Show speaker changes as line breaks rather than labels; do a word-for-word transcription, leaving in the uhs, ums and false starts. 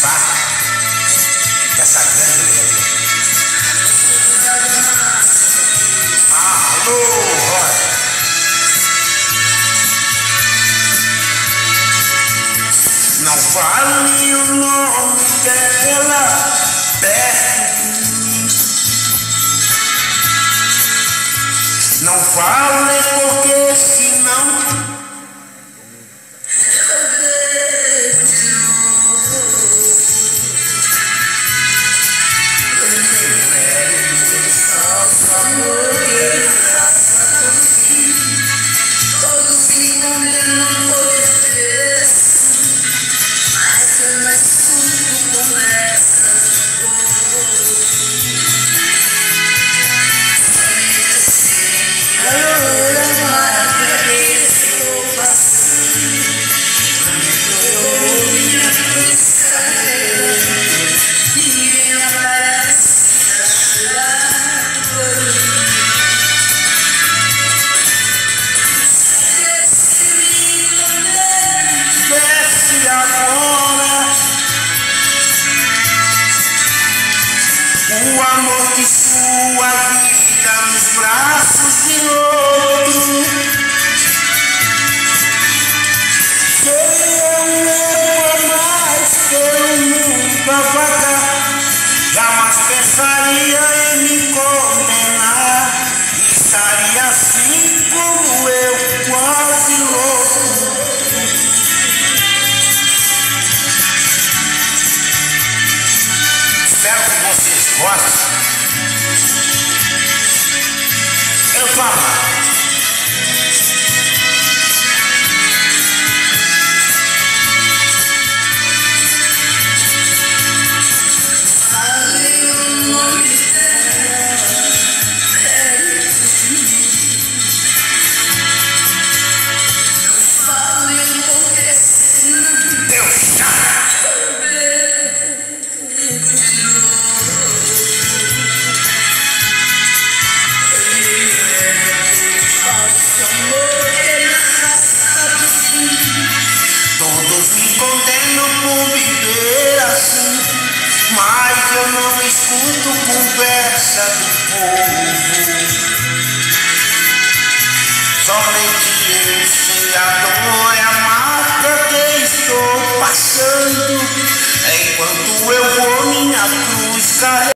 participar dessa grande alegria. Alô, Rosa. Não fale o nome dela perto de mim. Não fale porque senão o amor de sua vida nos braços de outro. Seria um erro mais pelo mundo a vagar. Jamais pensaria em me condenar. Estaria assim como eu, quase louco. Espero que vocês gostem. Eu tô amando. Mas eu não escuto conversa do povo. Somente eu sei a dor e a marca que estou passando, enquanto eu vou minha cruz carregando.